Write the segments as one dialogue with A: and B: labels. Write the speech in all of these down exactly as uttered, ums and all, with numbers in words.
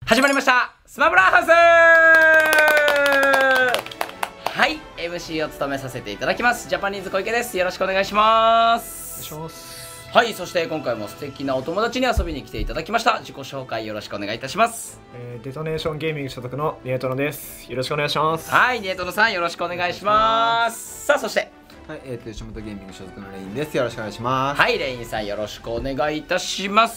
A: 始まりましたスマブラハウス。はい、 エムシー を務めさせていただきますジャパニーズ小池です。よろしくお願いします。
B: お願いします。
A: はい、そして今回も素敵なお友達に遊びに来ていただきました。自己紹介よろしくお願いいたします。
B: えー、デトネーションゲーミング所属のニエトノです。よろしくお願いします。
A: はい、ニエトノさんよろしくお願いします。さあ、そして
C: はい、えーと吉本ゲーミング所属のレインです。よろしくお願いします。
A: はい、レインさんよろしくお願いいたします。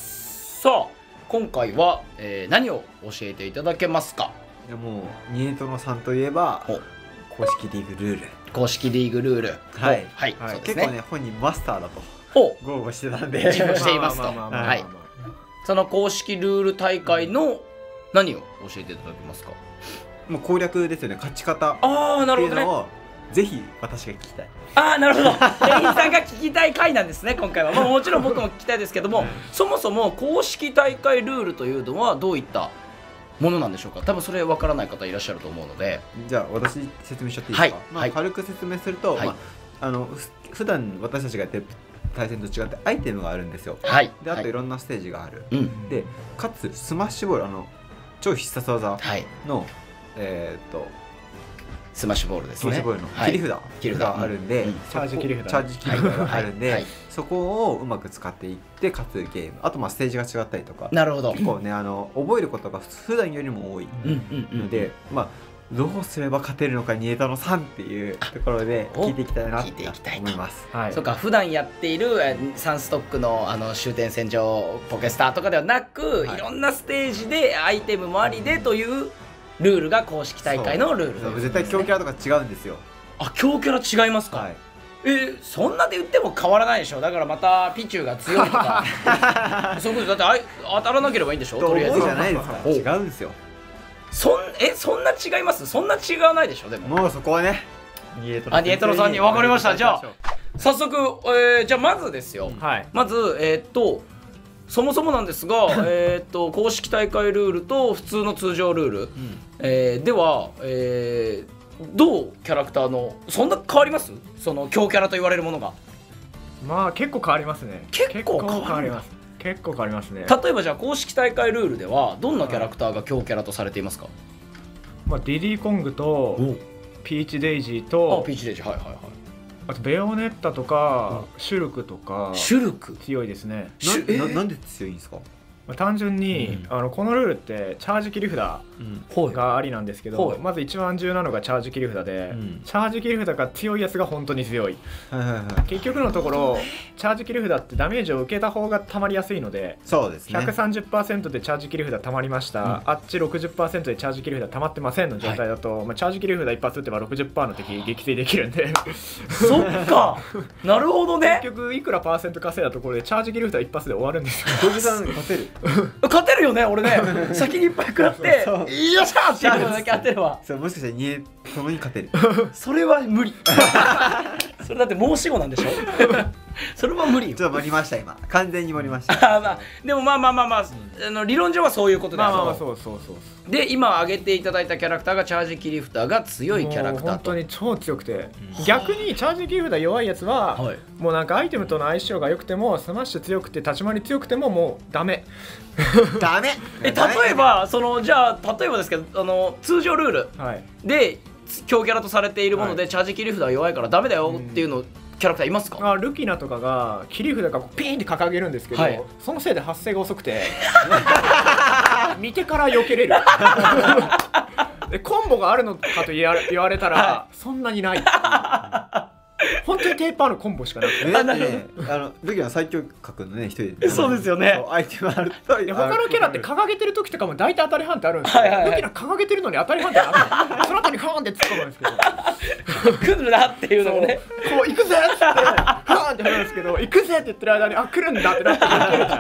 A: さあ、今回は、えー、何を教えていただけますか？
C: いやもうニエトノさんといえば公式リーグルール、
A: 公式リーグルール、
C: はい、
A: はい、
C: はい、
A: そうですね。
C: 結構ね本人マスターだと
A: ほう
C: 豪語してたんで
A: 自負していますと。はい、その公式ルール大会の何を教えていただけますか？
C: もう攻略ですよね、勝ち方
A: ああ、な
C: って
A: るほどね。
C: いうのをぜひ私が聞きたい。
A: ああ、なるほど。レインさんが聞きたい回なんですね、今回は。まあ、もちろん僕も聞きたいですけども、そもそも公式大会ルールというのはどういったものなんでしょうか？多分それわからない方いらっしゃると思うので。
C: じゃあ私説明しちゃっていいですか？
A: はい
C: まあ、
A: はい、
C: 軽く説明すると、
A: はい、
C: まあ、あのふ普段私たちがやってる対戦と違ってアイテムがあるんですよ。
A: はい、
C: であといろ
A: ん
C: んなステージがある、
A: うん、
C: でかつスマッシュボール、あの超必殺技の、
A: はい、
C: えー、っと
A: スマッシュボールですね。
C: スマッシュボールの切り札、
A: はい、
C: があるんで、
A: うんうん、
B: チャージ切り札
C: チャージ切り札があるんで、
A: はいはい、
C: そこをうまく使っていって勝つゲーム。あとまあステージが違ったりとか、
A: なるほど。
C: 結構ねあの覚えることが普段よりも多いので、まあどうすれば勝てるのかニエトノさんっていうところで聞いていきたいなって思います。
A: はい、そうか、普段やっているサンストックのあの終点戦場ポケスターとかではなく、はい、いろんなステージでアイテムもありでというルールが公式大会のルール、ね、
C: 絶対強キャラとか違うんですよ。
A: あ、強キャラ違いますか？はい、えー、そんなで言っても変わらないでしょ。だからまたピチューが強いとかそういうことだってあ当たらなければいいんでしょ。
C: とりあえずじゃないですか。違うんですよ。
A: そんえそんな違います？そんな違わないでしょ。でも
C: もうそこはね
A: ニエトノあニエトノさんに分かりました。じゃあ早速、えー、じゃあまずですよ、はい、まずえー、っとそもそもなんですがえっと公式大会ルールと普通の通常ルール、うん、えー、では、えー、どうキャラクターのそんな変わります？その強キャラと言われるものが。
B: まあ結構変わりますね。
A: 結構変わります。
B: 結構変わりますね。
A: 例えばじゃあ公式大会ルールではどんなキャラクターが強キャラとされていますか？
B: まあ、ディディコングとピーチデイジーと、
A: あ、ピーチデイジー、はいはいはい、
B: あとベヨネッタとかシュルクとか。
A: シュルク
B: 強いですね。
C: な, な, なんで強いんですか？
B: まあ、単純に、うん、あのこのルールってチャージ切り札がありなんですけど、うん、まず一番重要なのがチャージ切り札で、うん、チャージ切り札が強いやつが本当に強い、はいはいはい、結局のところチャージ切り札ってダメージを受けた方がたまりやすいので、
C: そうですね、
B: ひゃくさんじゅっパーセント でチャージ切り札たまりました、うん、あっち ろくじゅっパーセント でチャージ切り札たまってませんの状態だと、はい、まあ、チャージ切り札一発打てば ろくじゅっパーセント の敵撃墜できるんで
A: そっかなるほどね。
B: 結局いくらパーセント稼いだところでチャージ切り札一発で終わるんですよ。
C: 小木さん勝てる
A: 勝てるよね。俺ね先にいっぱい食らってよっしゃーっていうのだけ当てれば、
C: そうもしかしたらニエトノに勝てる
A: それは無理それだって申し子なんでしょそれは無理よ。
C: ちょっと盛りました今、完全に盛りました
A: あ、まあ、でもまあまあまあまあ、うん、あの理論上はそういうことだよ。
B: まあまあそうそうそう。
A: で今挙げていただいたキャラクターがチャージ切り札が強いキャラクターと。
B: 本当に超強くて、うん、逆にチャージ切り札弱いやつは、はい、もうなんかアイテムとの相性が良くてもスマッシュ強くて立ち回り強くてももうダメ
C: ダメ
A: え例えばそのじゃあ例えばですけど、あの通常ルールで、はい、強キャラとされているもので、はい、チャージ切り札は弱いからダメだよっていうの、うん、キャラクターいますか？
B: あ、ルキナとかが切り札がピーンって掲げるんですけど、はい、そのせいで発生が遅くて見てから避けれるでコンボがあるのかと言われ、言われたら、はい、そんなにない本当にテーパーのコンボしかなくて、
C: あのルキナ最強格のね一人で、
A: そうですよね。
C: アイテムあると
B: 他のキャラって掲げてる時とかも大体当たり判定あるんですけど、ルキナ掲げてるのに当たり判定なくてその後にファーンって突っ込むんですけど
A: 来るなっていうのもね、
B: こう行くぜっつってファーンって振るんですけど、行くぜって言ってる間にあ来るんだってなって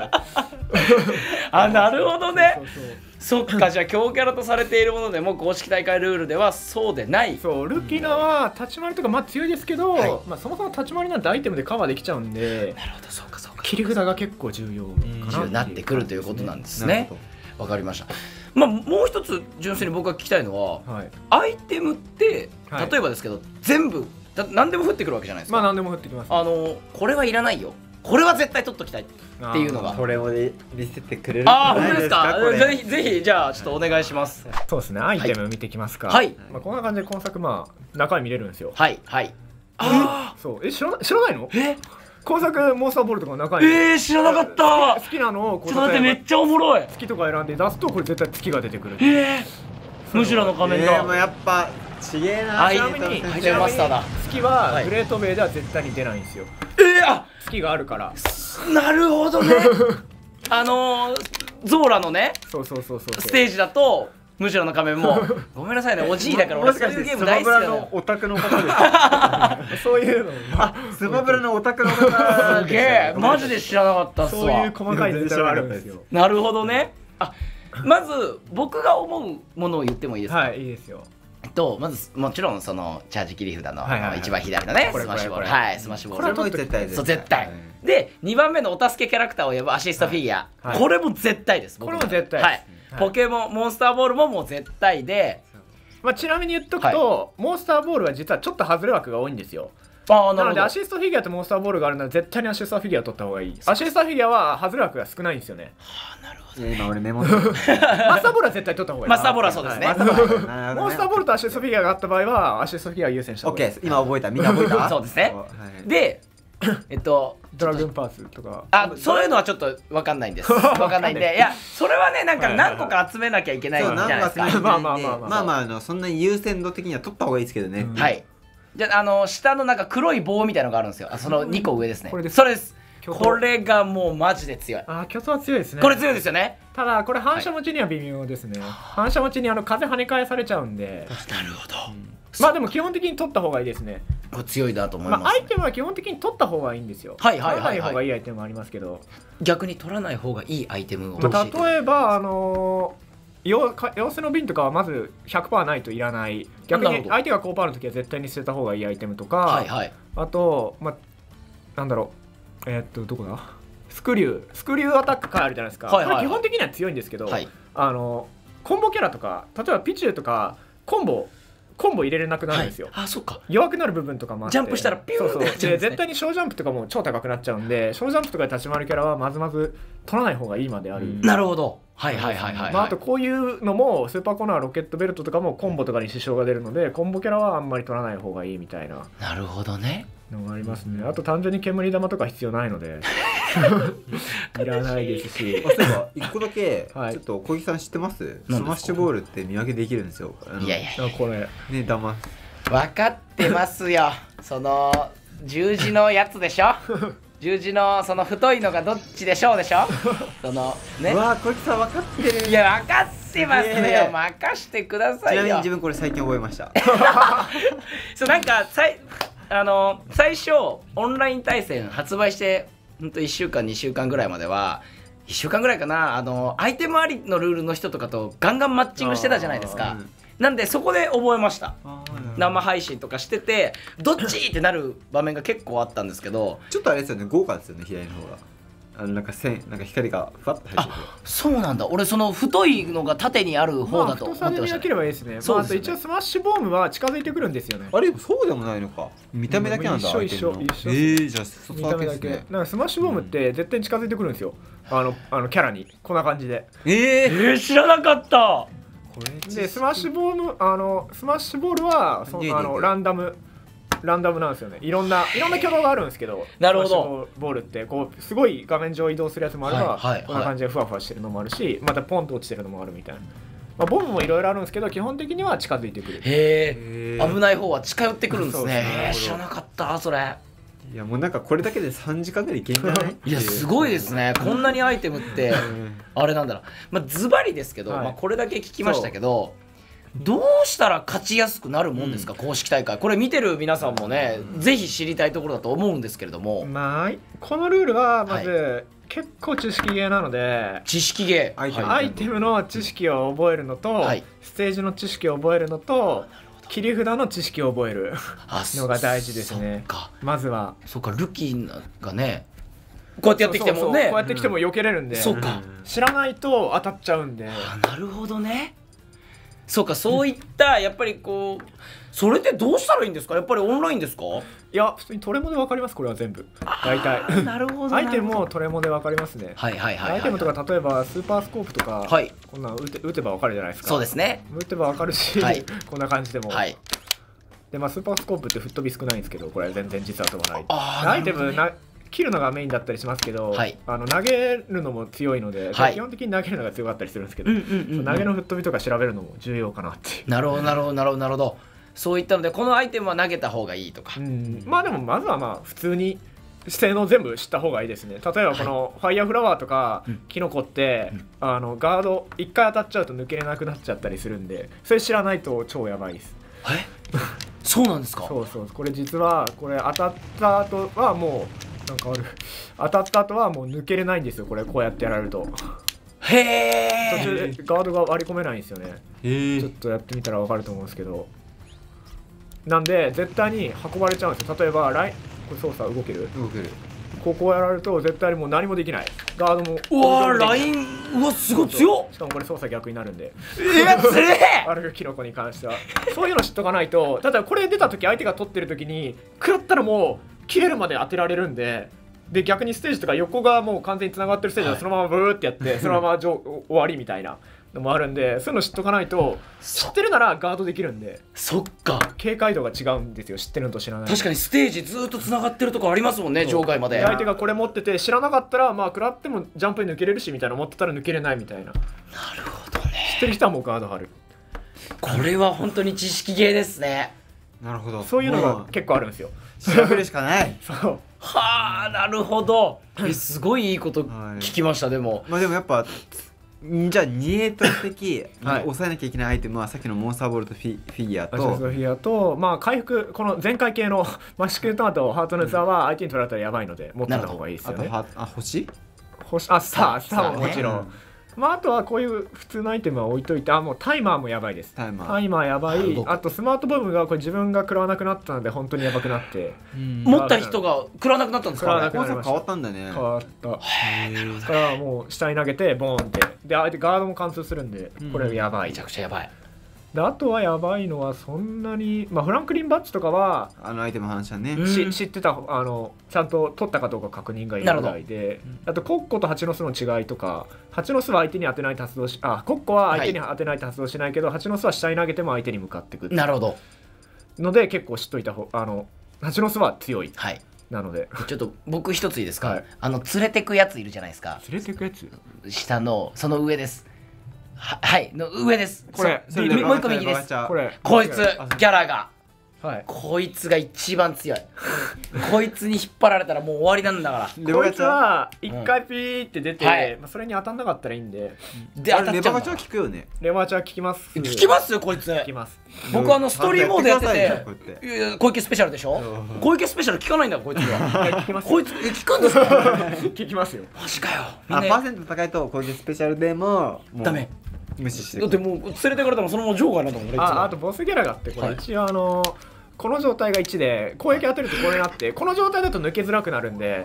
A: あ、なるほどね。そうそうそう、そっか、じゃあ強キャラとされているものでも公式大会ルールではそうでない。
B: そう、ルキナは立ち回りとかまあ強いですけど、はい、まあ、そもそも立ち回りなんてアイテムでカバーできちゃうんで、
A: なるほど、そうかそうか、
B: 切り札が結構重要かな
A: なってくるということなんですね。わかりました。まあ、もう一つ純粋に僕が聞きたいのは、はい、アイテムって例えばですけど、はい、全部何でも降ってくるわけじゃないですか。
B: まあ何でも降ってきます、ね、
A: あのこれはいらないよこれは絶対取っときたいっていうのが
C: これを見せてくれる
A: ああ本当ですか。ぜひぜひじゃあちょっとお願いします。
B: そうですね、アイテム見ていきますか。
A: はい、
B: まあこんな感じで今作まあ中身見れるんですよ。
A: はいはい。あ
B: あそうえ知ら知らないの？
A: え
B: 今作モンスターボールとか中身
A: えー知らなかった。
B: 好きなのを
A: ちょっと待ってめっちゃおもろい。
B: 月とか選んで出すとこれ絶対月が出てくる。
A: えームジュラの仮面だ。
C: えー、もうやっぱちげえな。
B: ちなみに
A: ハイテムマスターだ。
B: 月はグレートベイでは絶対に出ないんですよ。
A: えー、あ
B: 月があるから。
A: なるほどね。あのー、ゾーラのね
B: そうそうそうそう
A: ステージだとムジュラの仮面もごめんなさいねおじいだから俺そういうゲーム大好きだよ。
C: オタクの方です
B: そういうの
C: あスマブラのオタクの方
A: すげえマジで知らなかったっすわ。
B: そういう細かいデータがあるんですよ。
A: なるほどね。あまず僕が思うものを言ってもいいですか。
B: はいいいですよ。
A: とまずもちろんそのチャージ切り札の一番左のねスマッシュボールはいスマッシュボール
C: これも絶対
A: そう絶対でにばんめのお助けキャラクターを呼ぶアシストフィギュアこれも絶対です。
B: これも絶対
A: はいポケモンモンスターボールももう絶対で
B: まあちなみに言っとくとモンスターボールは実はちょっと外れ枠が多いんですよ。
A: あ
B: なのでアシストフィギュアとモンスターボールがあるなら絶対にアシストフィギュア取った方がいい。アシストフィギュアは外れ枠が少ないんですよね。
A: はあなるほど。
C: 今俺メモってマス
B: ターボールは絶対取った方がいい。
A: マスターボールはそうですね。
B: モンスターボールとアシストフィギュアがあった場合はアシストフィギュア優先した方がいい。
C: オッケー今覚えたみんな覚えた
A: そうですね。でえっと
B: ドラグーンパーツとか
A: あそういうのはちょっと分かんないんです分かんないんでいやそれはねなんか何個か集めなきゃいけないんじゃないですか。
C: まあまあまあまあまああのそんなに優先度的には取った方がいいですけどね。
A: はいじゃあの下のなんか黒い棒みたいのがあるんですよ。そのにこ上ですね。
B: これです
A: それです。これがもうマジで強い。
B: あ巨頭は強いですね。
A: これ強いですよね。
B: ただこれ反射持ちには微妙ですね。反射持ちにあの風跳ね返されちゃうんで。
A: なるほど。
B: まあでも基本的に取った方がいいですね。
A: これ強いなと思います。
B: まあアイテムは基本的に取った方がいいんですよ。
A: はいはいはいはい。
B: 取らない方がいいアイテムもありますけど。
A: 逆に取らない方がいいアイテムを。
B: 例えばあの妖精の瓶とかはまず ひゃくパーセント ないといらない。逆に相手が高パーの時は絶対に捨てた方がいいアイテムとか、
A: はいはい、
B: あとまあなんだろうえー、っとどこだスクリュースクリューアタックカーあるじゃないですか。はいはいはい、これ基本的には強いんですけど、はい、あのコンボキャラとか例えばピチューとかコンボコンボ入れれなくなるんですよ。
A: はい、あそっか
B: 弱くなる部分とかもあって
A: ジャンプしたらピューンってなっちゃうんですね。
B: で絶対に小ジャンプとかも超高くなっちゃうんで小ジャンプとかで立ち回るキャラはまずまず取らない方がいいまである。うん、
A: なるほど。はいはいはいはい、
B: まあ、あとこういうのもスーパーコーナーロケットベルトとかもコンボとかに支障が出るのでコンボキャラはあんまり取らない方がいいみたいな。
A: なるほどね
B: のがありますね。あと単純に煙玉とか必要ないのでいらないですし。
C: そういえばいっこだけ、はい、ちょっと小木さん知ってます？スマッシュボールって見分けできるんですよ。
A: いやいや
B: これ
C: ね玉
A: 分かってますよ。その十字のやつでしょ。十字のその太いのがどっちでしょうでしょ。そのね。
C: うわ小木さん分かってる。
A: いや分かってますよ。任してくださいよ。
C: ちなみに自分これ最近覚えました。
A: そうなんかさいあの最初オンライン対戦発売して本当いっしゅうかんにしゅうかんぐらいまではいっしゅうかんぐらいかなあのアイテムありのルールの人とかとガンガンマッチングしてたじゃないですか。なんでそこで覚えました。生配信とかしててどっちってなる場面が結構あったんですけど
C: ちょっとあれですよね豪華ですよね左の方が。あのなんか線なんか光がふわっと入ってて。
A: そうなんだ。俺その太いのが縦にある方だと思ってました、ね。
B: まあ、太さで見なければいいですね。そうですね。まあ、あと一応スマッシュボームは近づいてくるんですよね。
C: あれそうでもないのか。見た目だけなんだ。
B: 一緒一緒一緒。
C: えー、じゃあそ
B: 見た目だけ。だからスマッシュボームって絶対に近づいてくるんですよ。あのあのキャラにこんな感じで。
A: えー、えー、知らなかった。
B: でスマッシュボームあのスマッシュボールはそのあのランダムランダムなんですよね。いろんないろんな挙動があるんですけど、
A: なるほど。
B: ボールってこうすごい画面上移動するやつもあれば、はいはいはい、こんな感じでふわふわしてるのもあるし、またポンと落ちてるのもあるみたいな。まあ、ボムもいろいろあるんですけど基本的には近づいてくる。
A: へえ。危ない方は近寄ってくるんですね。へえ、知らなかったそれ。
C: いやもうなんかこれだけでさんじかんぐらいいけんじゃない？
A: いやすごいですね。こんなにアイテムってあれなんだろう。まあズバリですけど、はい、まあこれだけ聞きましたけど。どうしたら勝ちやすくなるもんですか、うん、公式大会。これ見てる皆さんもね、うん、ぜひ知りたいところだと思うんですけれども、
B: まあ、このルールはまず、はい、結構知識ゲーなので
A: 知識ゲー
B: アイテム、アイテムの知識を覚えるのと、はい、ステージの知識を覚えるのと切り札の知識を覚えるのが大事ですね。まずは
A: そうかルキーがねこうやってやってきてもね、そうそうそう
B: こうやってきても避けれるんで、
A: うん、そうか
B: 知らないと当たっちゃうんで。
A: あ、なるほどね。 そうか、そういったやっぱりこうそれってどうしたらいいんですか？やっぱりオンラインですか？
B: いや普通にトレモで分かります。これは全部大体。
A: なるほど。
B: アイテムもトレモで分かりますね。
A: はいはいはい、はい、
B: アイテムとか例えばスーパースコープとか、はい、こんなん打て打てば分かるじゃないですか。
A: そうですね。
B: 打てば分かるし、はい、こんな感じでも。はい。でまあスーパースコープって吹っ飛び少ないんですけど、これは全然実は飛ばない。あアイテムな切るのがメインだったりしますけど、はい、あの投げるのも強いので、はい、基本的に投げるのが強かったりするんですけど、投げの吹っ飛びとか調べるのも重要かなって。
A: なるほどなるほどなるほどなるほど。そういったのでこのアイテムは投げた方がいいとか。
B: うん、まあでもまずはまあ普通に性能全部知った方がいいですね。例えばこのファイヤーフラワーとかキノコって、うん、あのガードいっかい当たっちゃうと抜けれなくなっちゃったりするんで、それ知らないと超やばいです。
A: えそうなんですか？
B: そうそう、これ実はこれ当たった後はもうなんかある当たった後はもう抜けれないんですよ。これこうやってやられると。
A: へえ。
B: 途中でガードが割り込めないんですよね。ちょっとやってみたら分かると思うんですけど。なんで絶対に運ばれちゃうんですよ。例えばラインこれ操作動ける？
C: 動ける。
B: ここをやられると絶対にもう何もできない。ガードも。
A: うわーラインうわすごい強っ。
B: しかもこれ操作逆になるんで。
A: えやつれ
B: あるキノコに関してはそういうの知っとかないと。例えばこれ出た時相手が取ってる時に食らったらもう切れるまで当てられるんで。で逆にステージとか横がもう完全につながってるステージはそのままブーってやって、はい、そのまま終わりみたいなのもあるんで、そういうの知っとかないと知ってるならガードできるんで。
A: そっか
B: 警戒度が違うんですよ、知ってるのと知らない。
A: 確かにステージずっとつながってるとこありますもんね、場外まで。
B: 相手がこれ持ってて知らなかったらまあ食らってもジャンプに抜けれるしみたいな、持ってたら抜けれないみたいな。な
A: るほどね。
B: 知ってる人はもうガード張る。
A: これは本当に知識ゲーですね。
C: なるほど。
B: そういうのが結構あるんですよ。
C: 調べるしかない。
B: そう
A: はあ、なるほど。えすごいいいこと聞きました。はい、でも
C: まあでもやっぱじゃあニエータ的抑えなきゃいけないアイテムはさっきのモンスターボールとフィフィギュアと
B: フィギュアとまあ回復、この全開系のマッシュクトマトハートの器は相手に取られたらやばいので持ってた方がいいですよね。
C: あとあ星
B: 星あスタースターももちろん。まあ、あとはこういう普通のアイテムは置いといて、あもうタイマーもやばいです。タイマー、タイマーやばい。あとスマートボムがこれ自分が食らわなくなったので本当にやばくなって、
A: 持った人が食らわなくなったんですか？
C: 変わったんだね。
B: 変わった。だからもう下に投げてボーンってで相手ガードも貫通するんで、これやばい。
A: めちゃくちゃやばい。
B: であとはやばいのはそんなに、まあ、フランクリンバッジとかは
C: あのアイテムの話はね、
B: し知ってた、あのちゃんと取ったかどうか確認がいるぐらいで、あとコッコと蜂の巣の違いとか、蜂の巣は相手に当てないと発動し、あコッコは相手に当てないと発動しないけど、はい、蜂の巣は下に投げても相手に向かってくる。
A: なるほど。の
B: で結構知っといた方、あの蜂の巣は強い。はい。なので
A: ちょっと僕一ついいですか？はい、あの連れてくやついるじゃないですか。
B: 連れてくやつ？
A: 下のその上です。ははいの上です。
B: これ
A: もう一個右です。
B: これ
A: こいつギャラが、はい、こいつが一番強い。こいつに引っ張られたらもう終わりなんだから。
B: こいつは一回ピーって出て、うんはい、まあそれに当たんなかったらいいんで。
A: で当たっちゃう。
C: レバガチャは効くよね。
B: レバガチャは効きます。
A: 効きますよこいつ。
B: 効きます。
A: 僕あのストーリーモードやってて、いや小池スペシャルでしょ。小池スペシャル効かないんだこいつは。こいつ効くんですか？
B: 効きますよ。
A: マジかよ。
C: あパーセント高いと小池スペシャルでも
A: ダメ。
C: 無視してる。
A: だってもう連れてかれたのそのまま場外なんだもんね。
B: ああとボスギャラがあってこれ一応あのこの状態がいちで攻撃当てるとこれになって、この状態だと抜けづらくなるんで。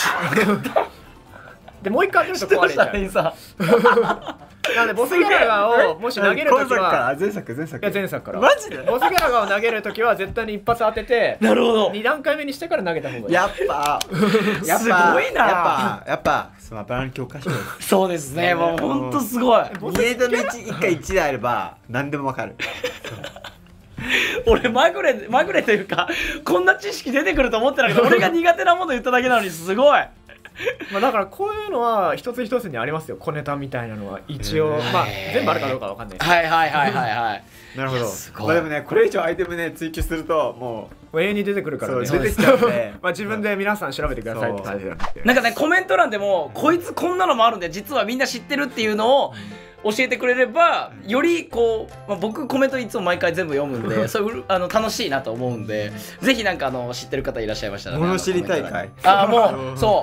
B: でもう一回当てると壊れちゃう。なんでボスギャラガをもし投げるときは
C: 前作前作
B: いや前作から
A: マジで
B: ボスギャラガを投げるときは絶対に一発当てて、
A: なるほど
B: に段階目にしてから投げた方がいい。
C: やっぱやっぱ
A: すごいな。
C: やっぱやっぱスマブラの教科書です。
A: そうですね。もう本当すごい。
C: ニエータのいちかいちであれば何でもわかる。
A: 俺まぐれまぐれというかこんな知識出てくると思ってなくて、俺が苦手なもの言っただけなのにすごい。
B: まあだからこういうのは一つ一つにありますよ、小ネタみたいなのは一応。まあ全部あるかどうかわかんない。
A: はいはいはいはいはい。
C: なるほど。まあでもねこれ以上アイテムね追求するとも
B: う永遠に出てくるからね。
C: 出てきちゃうんで
B: まあ自分で皆さん調べてくださいって感じなんで。
A: なんかねコメント欄でもこいつこんなのもあるんで実はみんな知ってるっていうのを教えてくれればよりこう、まあ、僕コメントいつも毎回全部読むんでそれあの楽しいなと思うんで、ぜひなんかあの知ってる方いらっしゃいましたら、ね、
C: 物知り大会。
A: ああもうそう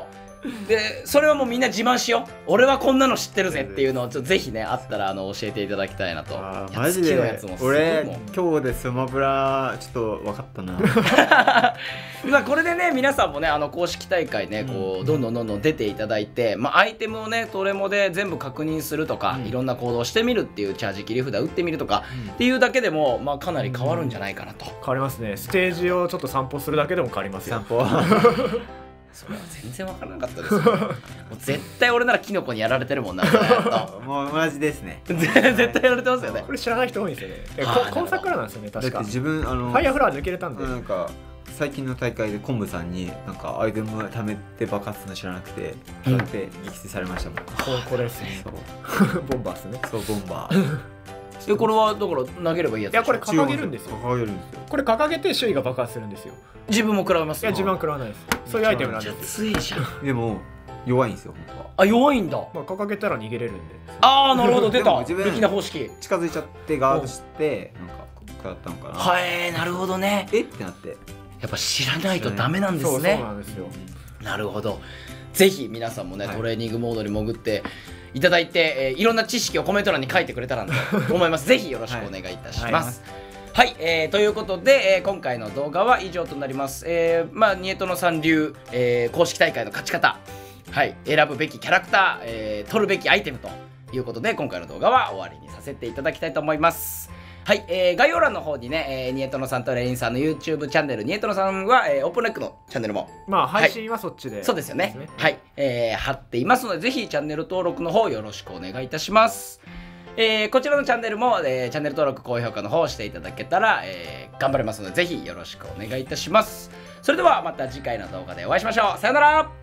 A: でそれはもうみんな自慢しよう。俺はこんなの知ってるぜっていうのをちょっとぜひねあったらあの教えていただきたいなと。
C: あマジで俺今日でスマブラちょっと分かったな
A: まあこれでね皆さんもねあの公式大会ねこうどんどんどんどん出ていただいて、まあ、アイテムをねトレモで全部確認するとか、うん、いろんな行動をしてみるっていうチャージ切り札打ってみるとか、うん、っていうだけでも、まあ、かなり変わるんじゃないかなと、うん、
B: 変わりますね。ステージをちょっと散歩するだけでも変わりますよ。散歩
A: それは全然分からなかったですよもう絶対俺ならキノコにやられてるもんな
C: もう同じですね
A: 絶対やられてますよね。
B: これ知らない人多いんですよね。今作からなんですよね確か。
C: だって自分あの
B: ファイヤーフラワー抜けれたんで
C: なんか最近の大会で昆布さんになんかアイテム貯めて爆発するの知らなくてそうやって撃墜されましたもん、うん、
B: こ, これですねボンバーですね。
C: そうボンバー
A: えこれはだから投げればいいやつ。
B: いやこれ掲げるんですよ。
C: 掲げるんですよ。
B: これ掲げて周囲が爆発するんですよ。
A: 自分も食らいます。
B: いや自分は食らわないです。そういうアイテムなんです。
A: 強いじゃん。
C: でも弱いんですよ本当は。
A: あ弱いんだ。
B: まあ掲げたら逃げれるんで。
A: ああなるほど出た。武器な方式。
C: 近づいちゃってガードしてなんか食らったのかな。
A: はいなるほどね。
C: えってなって。
A: やっぱ知らないとダメなんですね。
B: そうなんですよ。
A: なるほど。ぜひ皆さんもね、はい、トレーニングモードに潜っていただいて、えー、いろんな知識をコメント欄に書いてくれたらなと思います。ぜひよろしくお願いいたします。はい、はいはいえー、ということで、えー、今回の動画は以上となります。えー、まあニエトノさん流、えー、公式大会の勝ち方、はい、選ぶべきキャラクター、えー、取るべきアイテムということで今回の動画は終わりにさせていただきたいと思います。はい、えー、概要欄の方にね、えー、ニエトノさんとレインさんの YouTube チャンネル、ニエトノさんは、えー、オープンレックのチャンネルも
B: まあ配信はそっちで、
A: はい、そうですよね、ねはい、えー、貼っていますのでぜひチャンネル登録の方よろしくお願いいたします。えー、こちらのチャンネルも、えー、チャンネル登録高評価の方をしていただけたら、えー、頑張れますのでぜひよろしくお願いいたします。それではまた次回の動画でお会いしましょう。さよなら。